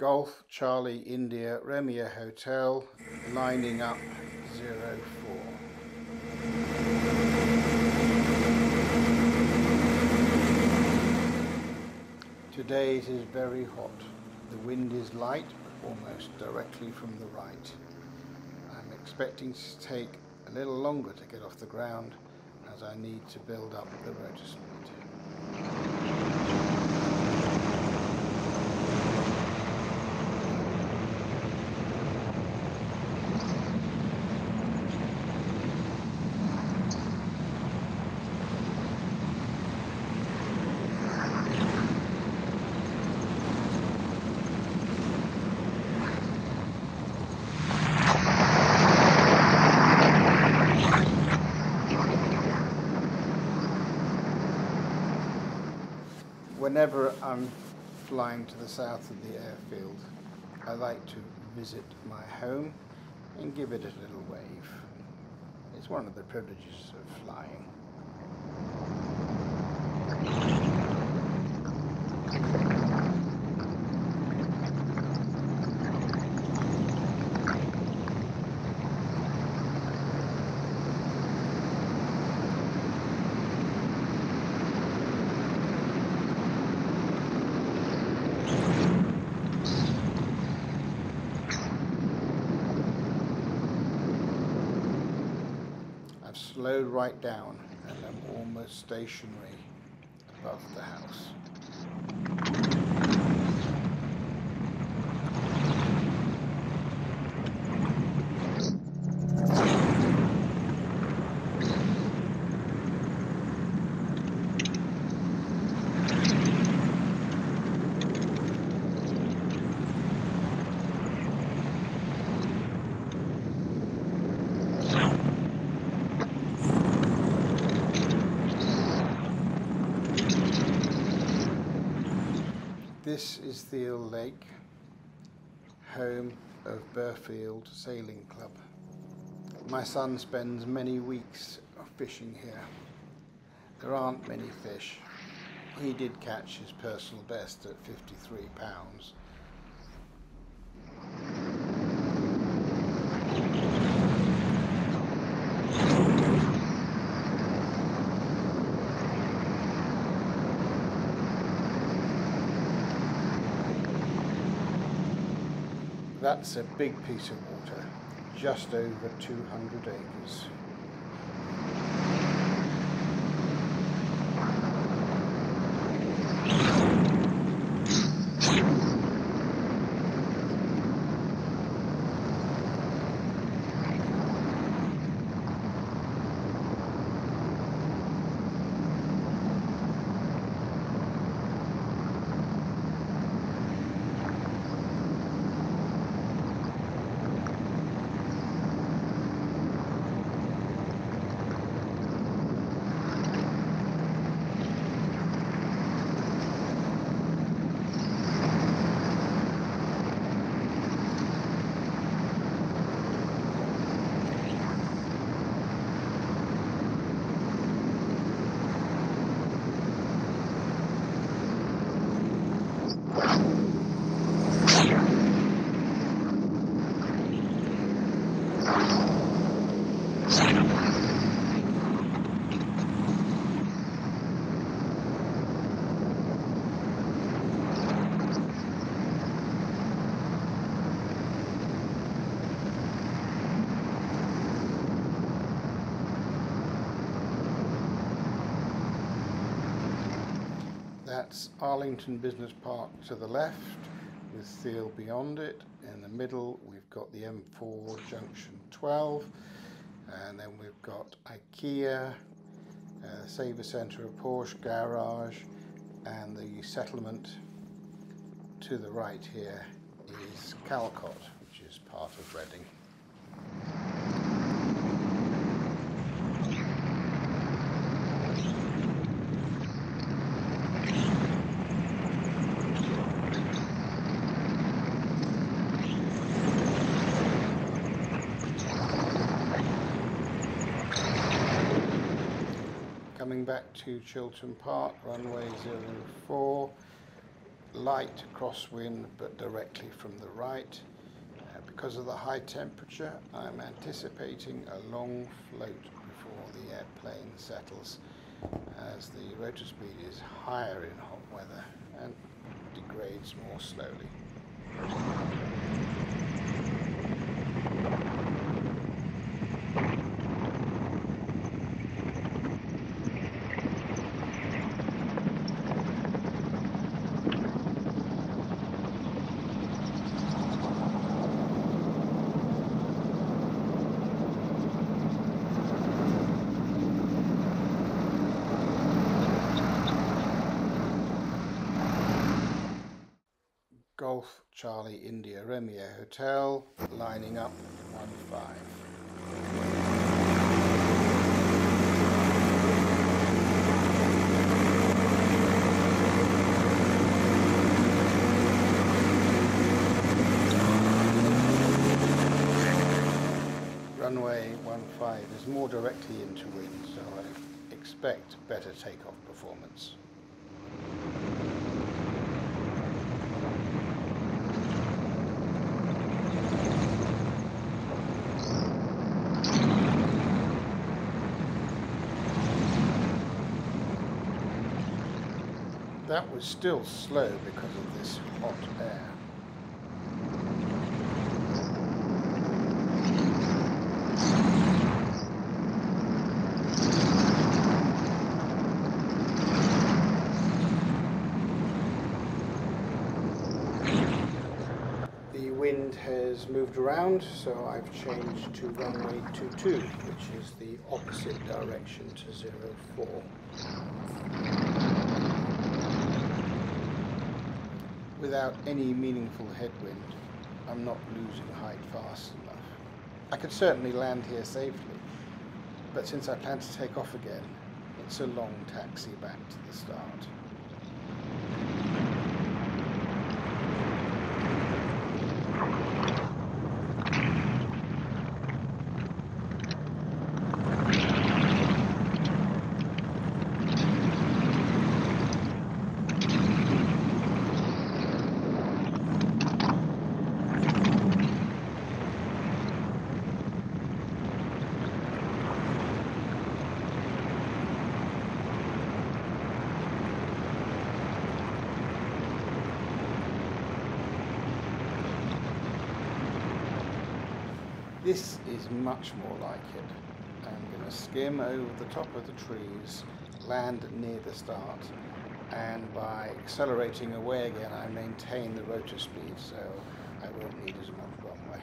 Golf Charlie India Romeo Hotel, lining up 04. Today it is very hot. The wind is light, but almost directly from the right. I'm expecting to take a little longer to get off the ground as I need to build up the rotor speed. Whenever I'm flying to the south of the airfield, I like to visit my home and give it a little wave. It's one of the privileges of flying. Slowed right down and I'm almost stationary above the house. This is Theale Lake, home of Burghfield Sailing Club. My son spends many weeks fishing here. There aren't many fish. He did catch his personal best at 53 pounds. That's a big piece of water, just over 200 acres. That's Arlington Business Park to the left, with Theale beyond it. In the middle we've got the M4 Junction 12, and then we've got Ikea, Saver Centre, a Porsche garage, and the settlement to the right here is Calcott, which is part of Reading. Coming back to Chiltern Park, runway 04, light crosswind but directly from the right. Because of the high temperature, I'm anticipating a long float before the airplane settles, as the rotor speed is higher in hot weather and degrades more slowly. Golf Charlie India Romeo Hotel, lining up 15. Runway 15 is more directly into wind, so I expect better takeoff performance. That was still slow because of this hot air. The wind has moved around, so I've changed to runway 22, which is the opposite direction to 04. Without any meaningful headwind, I'm not losing height fast enough. I could certainly land here safely, but since I plan to take off again, it's a long taxi back to the start. This is much more like it. I'm going to skim over the top of the trees, land near the start, and by accelerating away again I maintain the rotor speed, so I won't need as much runway.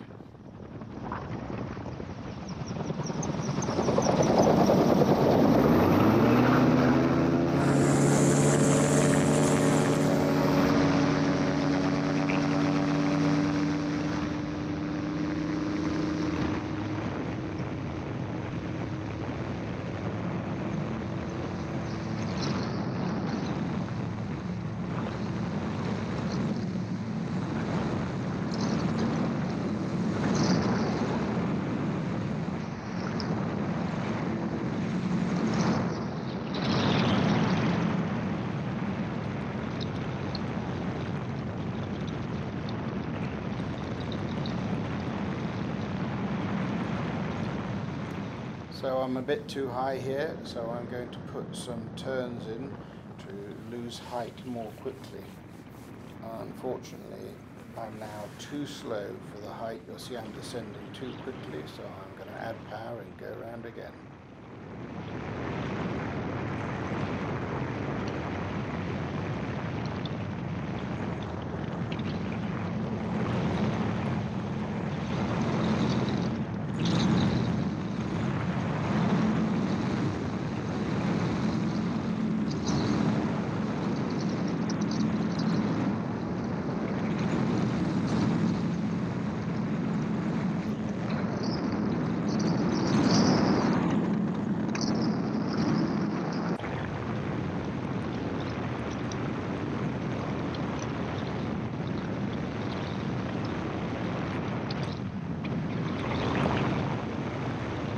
So I'm a bit too high here, so I'm going to put some turns in to lose height more quickly. Unfortunately, I'm now too slow for the height. You'll see I'm descending too quickly, so I'm going to add power and go around again.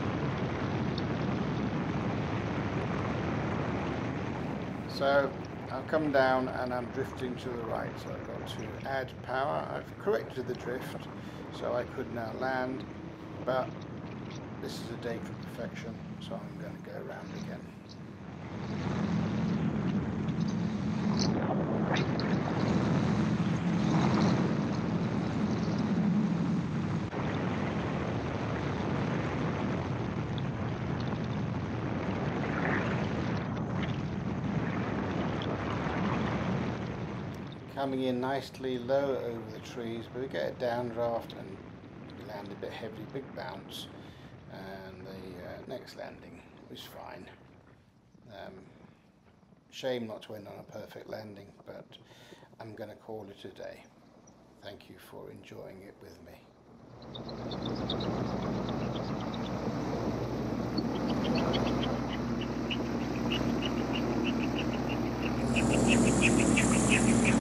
So I've come down and I'm drifting to the right, so I've got to add power. I've corrected the drift, so I could now land, but this is a day for perfection, so I'm going to go around again. Coming in nicely low over the trees, but we get a downdraft and we land a bit heavy, big bounce, and the next landing was fine. Shame not to end on a perfect landing, but I'm going to call it a day. Thank you for enjoying it with me.